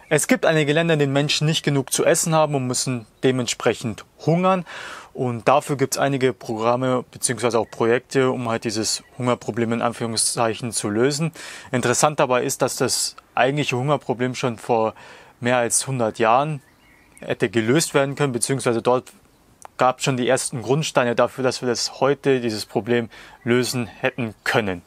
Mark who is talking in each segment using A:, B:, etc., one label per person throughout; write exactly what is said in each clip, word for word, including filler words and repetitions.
A: Es gibt einige Länder, in denen Menschen nicht genug zu essen haben und müssen dementsprechend hungern. Und dafür gibt es einige Programme bzw. auch Projekte, um halt dieses Hungerproblem in Anführungszeichen zu lösen. Interessant dabei ist, dass das eigentliche Hungerproblem schon vor mehr als hundert Jahren hätte gelöst werden können, beziehungsweise dort gab es schon die ersten Grundsteine dafür, dass wir das heute, dieses Problem, lösen hätten können.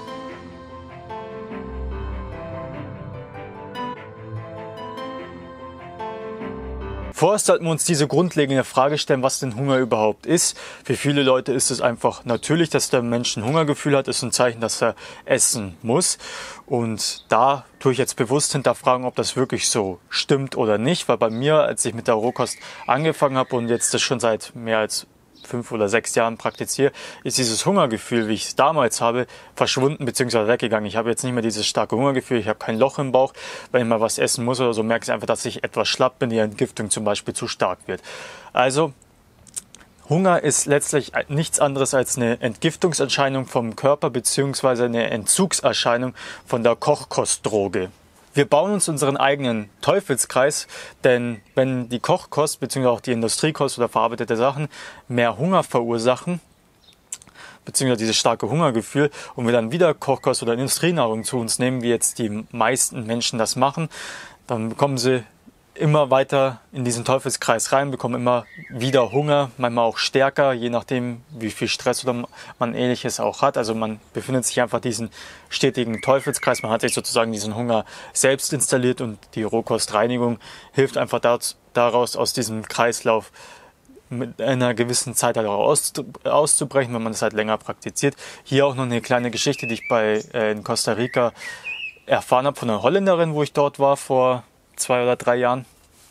A: Vorerst sollten wir uns diese grundlegende Frage stellen, was denn Hunger überhaupt ist. Für viele Leute ist es einfach natürlich, dass der Mensch ein Hungergefühl hat, ist ein Zeichen, dass er essen muss. Und da tue ich jetzt bewusst hinterfragen, ob das wirklich so stimmt oder nicht, weil bei mir, als ich mit der Rohkost angefangen habe und jetzt das schon seit mehr als fünf oder sechs Jahren praktiziere, ist dieses Hungergefühl, wie ich es damals habe, verschwunden bzw. weggegangen. Ich habe jetzt nicht mehr dieses starke Hungergefühl, ich habe kein Loch im Bauch. Wenn ich mal was essen muss oder so, merke ich einfach, dass ich etwas schlapp bin, die Entgiftung zum Beispiel zu stark wird. Also Hunger ist letztlich nichts anderes als eine Entgiftungserscheinung vom Körper bzw. eine Entzugserscheinung von der Kochkostdroge. Wir bauen uns unseren eigenen Teufelskreis, denn wenn die Kochkost bzw. auch die Industriekost oder verarbeitete Sachen mehr Hunger verursachen, beziehungsweise dieses starke Hungergefühl, und wir dann wieder Kochkost oder Industrienahrung zu uns nehmen, wie jetzt die meisten Menschen das machen, dann bekommen sie immer weiter in diesen Teufelskreis rein, bekommen immer wieder Hunger, manchmal auch stärker, je nachdem, wie viel Stress oder man Ähnliches auch hat. Also man befindet sich einfach diesen stetigen Teufelskreis. Man hat sich sozusagen diesen Hunger selbst installiert und die Rohkostreinigung hilft einfach daraus, aus diesem Kreislauf mit einer gewissen Zeit halt auch auszubrechen, wenn man das halt länger praktiziert. Hier auch noch eine kleine Geschichte, die ich bei äh, in Costa Rica erfahren habe von einer Holländerin, wo ich dort war vor zwei oder drei Jahren.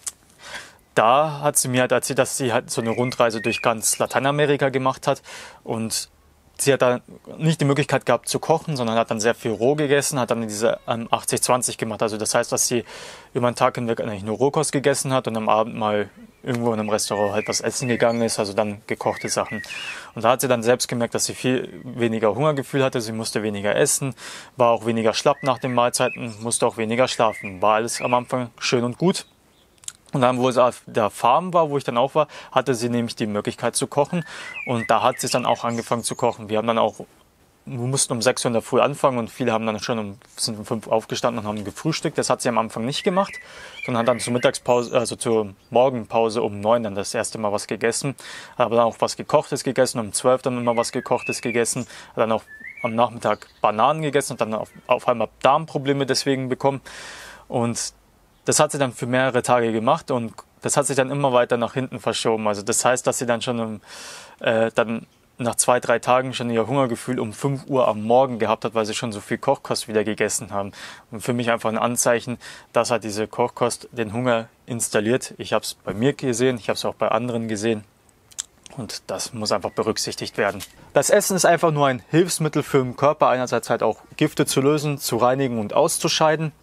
A: Da hat sie mir halt erzählt, dass sie halt so eine Rundreise durch ganz Lateinamerika gemacht hat und sie hat dann nicht die Möglichkeit gehabt zu kochen, sondern hat dann sehr viel roh gegessen, hat dann diese achtzig zwanzig gemacht. Also das heißt, dass sie über den Tag hinweg eigentlich nur Rohkost gegessen hat und am Abend mal irgendwo in einem Restaurant halt was essen gegangen ist, also dann gekochte Sachen. Und da hat sie dann selbst gemerkt, dass sie viel weniger Hungergefühl hatte, sie musste weniger essen, war auch weniger schlapp nach den Mahlzeiten, musste auch weniger schlafen. War alles am Anfang schön und gut. Und dann, wo sie auf der Farm war, wo ich dann auch war, hatte sie nämlich die Möglichkeit zu kochen. Und da hat sie dann auch angefangen zu kochen. Wir haben dann auch, wir mussten um sechs Uhr in der Früh anfangen und viele haben dann schon um, sind um fünf aufgestanden und haben gefrühstückt. Das hat sie am Anfang nicht gemacht, sondern hat dann zur Mittagspause, also zur Morgenpause um neun dann das erste Mal was gegessen. Hat aber dann auch was Gekochtes gegessen, um zwölf dann immer was Gekochtes gegessen. Hat dann auch am Nachmittag Bananen gegessen und dann auf, auf einmal Darmprobleme deswegen bekommen. Und das hat sie dann für mehrere Tage gemacht und das hat sich dann immer weiter nach hinten verschoben. Also das heißt, dass sie dann schon um, äh, dann nach zwei, drei Tagen schon ihr Hungergefühl um fünf Uhr am Morgen gehabt hat, weil sie schon so viel Kochkost wieder gegessen haben. Und für mich einfach ein Anzeichen, dass halt diese Kochkost den Hunger installiert. Ich habe es bei mir gesehen, ich habe es auch bei anderen gesehen. Und das muss einfach berücksichtigt werden. Das Essen ist einfach nur ein Hilfsmittel für den Körper, einerseits halt auch Gifte zu lösen, zu reinigen und auszuscheiden.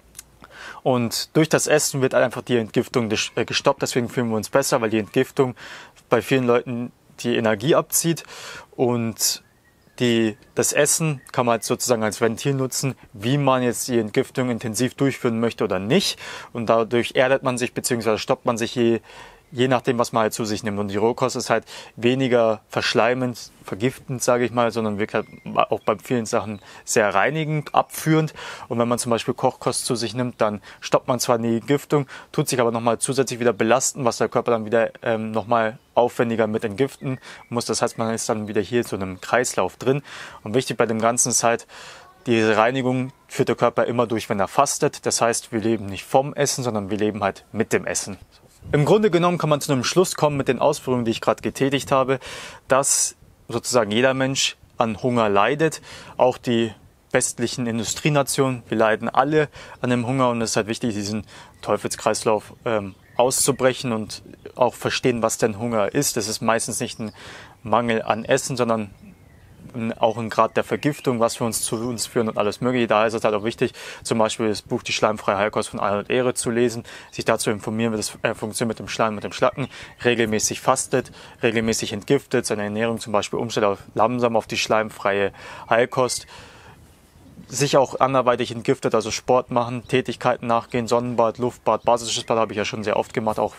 A: Und durch das Essen wird einfach die Entgiftung gestoppt, deswegen fühlen wir uns besser, weil die Entgiftung bei vielen Leuten die Energie abzieht und die, das Essen kann man halt sozusagen als Ventil nutzen, wie man jetzt die Entgiftung intensiv durchführen möchte oder nicht. Und dadurch erdet man sich bzw. stoppt man sich je, je nachdem, was man halt zu sich nimmt. Und die Rohkost ist halt weniger verschleimend, vergiftend, sage ich mal, sondern wirkt halt auch bei vielen Sachen sehr reinigend, abführend. Und wenn man zum Beispiel Kochkost zu sich nimmt, dann stoppt man zwar die Entgiftung, tut sich aber nochmal zusätzlich wieder belasten, was der Körper dann wieder ähm, nochmal aufwendiger mit entgiften muss. Das heißt, man ist dann wieder hier in so einem Kreislauf drin. Und wichtig bei dem Ganzen ist halt, diese Reinigung führt der Körper immer durch, wenn er fastet. Das heißt, wir leben nicht vom Essen, sondern wir leben halt mit dem Essen. Im Grunde genommen kann man zu einem Schluss kommen mit den Ausführungen, die ich gerade getätigt habe, dass sozusagen jeder Mensch an Hunger leidet, auch die westlichen Industrienationen. Wir leiden alle an dem Hunger und es ist halt wichtig, diesen Teufelskreislauf ähm, auszubrechen und auch verstehen, was denn Hunger ist. Das ist meistens nicht ein Mangel an Essen, sondern auch ein Grad der Vergiftung, was wir uns zu uns führen und alles Mögliche. Da ist es halt auch wichtig, zum Beispiel das Buch Die schleimfreie Heilkost von Arnold Ehre zu lesen, sich dazu informieren, wie das äh, funktioniert mit dem Schleim, mit dem Schlacken, regelmäßig fastet, regelmäßig entgiftet, seine Ernährung zum Beispiel umstellt auf langsam auf die schleimfreie Heilkost. sich auch anderweitig entgiftet, also Sport machen, Tätigkeiten nachgehen, Sonnenbad, Luftbad, basisches Bad habe ich ja schon sehr oft gemacht, auch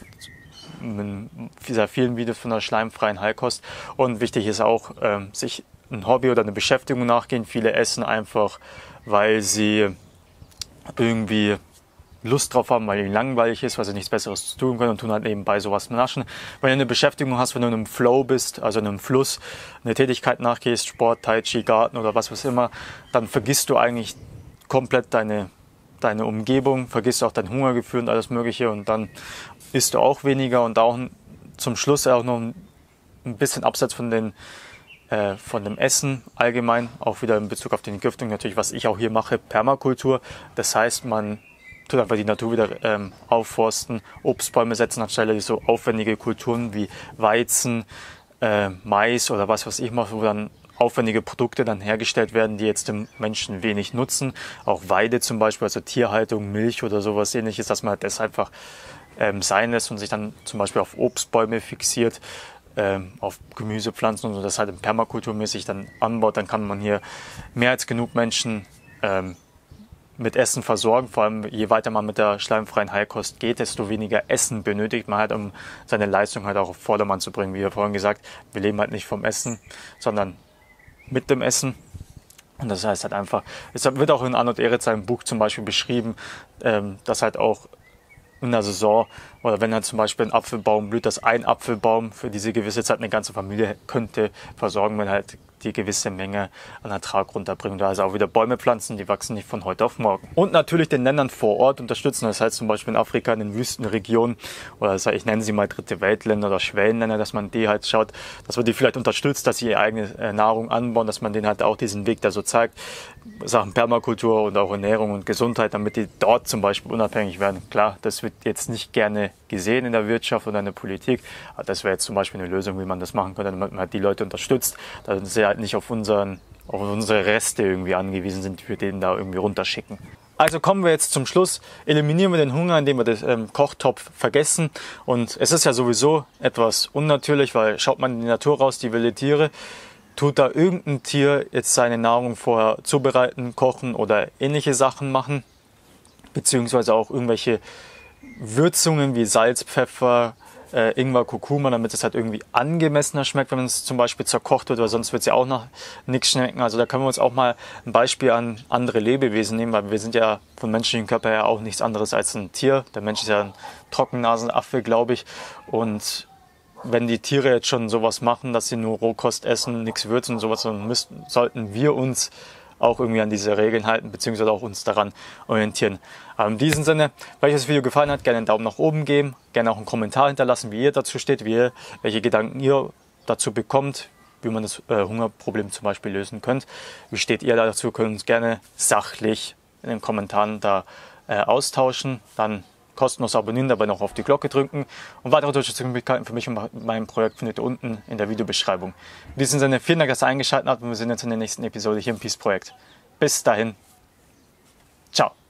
A: in sehr vielen Videos von der schleimfreien Heilkost. Und wichtig ist auch, ähm, sich ein Hobby oder eine Beschäftigung nachgehen. Viele essen einfach, weil sie irgendwie Lust drauf haben, weil ihnen langweilig ist, weil sie nichts Besseres zu tun können und tun halt nebenbei sowas naschen. Wenn du eine Beschäftigung hast, wenn du in einem Flow bist, also in einem Fluss, eine Tätigkeit nachgehst, Sport, Tai Chi, Garten oder was was immer, dann vergisst du eigentlich komplett deine, deine Umgebung, vergisst auch dein Hungergefühl und alles Mögliche und dann isst du auch weniger und auch zum Schluss auch noch ein bisschen abseits von den äh, von dem Essen allgemein, auch wieder in Bezug auf die Entgiftung natürlich, was ich auch hier mache, Permakultur. Das heißt, man tut einfach die Natur wieder ähm, aufforsten, Obstbäume setzen anstelle so aufwendige Kulturen wie Weizen, äh, Mais oder was weiß ich mache, wo dann aufwendige Produkte dann hergestellt werden, die jetzt dem Menschen wenig nutzen. Auch Weide zum Beispiel, also Tierhaltung, Milch oder sowas ähnliches, dass man das einfach ähm, sein lässt und sich dann zum Beispiel auf Obstbäume fixiert, ähm, auf Gemüsepflanzen und so, das halt im permakulturmäßig dann anbaut, dann kann man hier mehr als genug Menschen ähm, mit Essen versorgen. Vor allem, je weiter man mit der schleimfreien Heilkost geht, desto weniger Essen benötigt man halt, um seine Leistung halt auch auf Vordermann zu bringen. Wie wir vorhin gesagt, wir leben halt nicht vom Essen, sondern mit dem Essen. Und das heißt halt einfach, es wird auch in Arnold Ehret seinem Buch zum Beispiel beschrieben, dass halt auch in der Saison oder wenn halt zum Beispiel ein Apfelbaum blüht, dass ein Apfelbaum für diese gewisse Zeit eine ganze Familie könnte versorgen, wenn halt die gewisse Menge an Ertrag runterbringen. Da also auch wieder Bäume pflanzen, die wachsen nicht von heute auf morgen. Und natürlich den Ländern vor Ort unterstützen. Das heißt zum Beispiel in Afrika, in den Wüstenregionen oder das heißt, ich nenne sie mal dritte Weltländer oder Schwellenländer, dass man die halt schaut, dass man die vielleicht unterstützt, dass sie ihre eigene Nahrung anbauen, dass man denen halt auch diesen Weg da so zeigt, Sachen Permakultur und auch Ernährung und Gesundheit, damit die dort zum Beispiel unabhängig werden. Klar, das wird jetzt nicht gerne gesehen in der Wirtschaft oder in der Politik. Aber das wäre jetzt zum Beispiel eine Lösung, wie man das machen könnte, damit man halt die Leute unterstützt, dass sie halt nicht auf, unseren, auf unsere Reste irgendwie angewiesen sind, die wir denen da irgendwie runterschicken. Also kommen wir jetzt zum Schluss, eliminieren wir den Hunger, indem wir den ähm, Kochtopf vergessen. Und es ist ja sowieso etwas unnatürlich, weil schaut man in die Natur raus, die wilde Tiere, tut da irgendein Tier jetzt seine Nahrung vorher zubereiten, kochen oder ähnliche Sachen machen, beziehungsweise auch irgendwelche Würzungen wie Salz, Pfeffer, äh, Ingwer, Kurkuma, damit es halt irgendwie angemessener schmeckt, wenn es zum Beispiel zerkocht wird, weil sonst wird es ja auch nach nichts schmecken. Also da können wir uns auch mal ein Beispiel an andere Lebewesen nehmen, weil wir sind ja vom menschlichen Körper her auch nichts anderes als ein Tier. Der Mensch ist ja ein Trockennasenaffe, glaube ich. Und wenn die Tiere jetzt schon sowas machen, dass sie nur Rohkost essen, nichts würzen und sowas, dann müssten, sollten wir uns auch irgendwie an diese Regeln halten, beziehungsweise auch uns daran orientieren. Aber in diesem Sinne, wenn euch das Video gefallen hat, gerne einen Daumen nach oben geben, gerne auch einen Kommentar hinterlassen, wie ihr dazu steht, wie ihr, welche Gedanken ihr dazu bekommt, wie man das äh, Hungerproblem zum Beispiel lösen könnt. Wie steht ihr dazu? Könnt uns gerne sachlich in den Kommentaren da äh, austauschen. Dann kostenlos abonnieren, dabei noch auf die Glocke drücken. Und weitere Unterstützungsmöglichkeiten für mich und mein Projekt findet ihr unten in der Videobeschreibung. In diesem Sinne, vielen Dank, dass ihr eingeschaltet habt und wir sehen uns in der nächsten Episode hier im Peace Projekt. Bis dahin. Ciao.